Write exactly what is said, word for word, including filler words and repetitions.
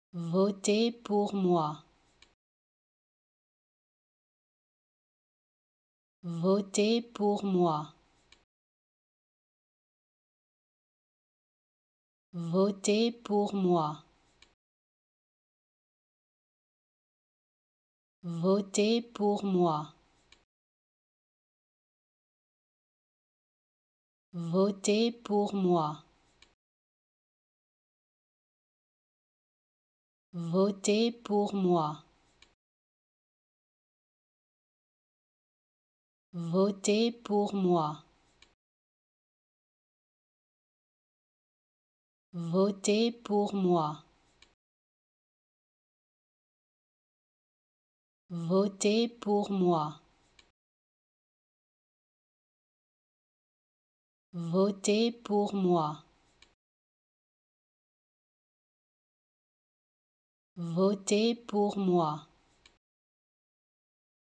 Votez pour moi. Votez pour moi. Votez pour moi. Votez pour moi. Votez pour moi. Votez pour moi. Votez pour moi. Votez pour moi. Votez pour moi. Votez pour moi. Votez pour moi.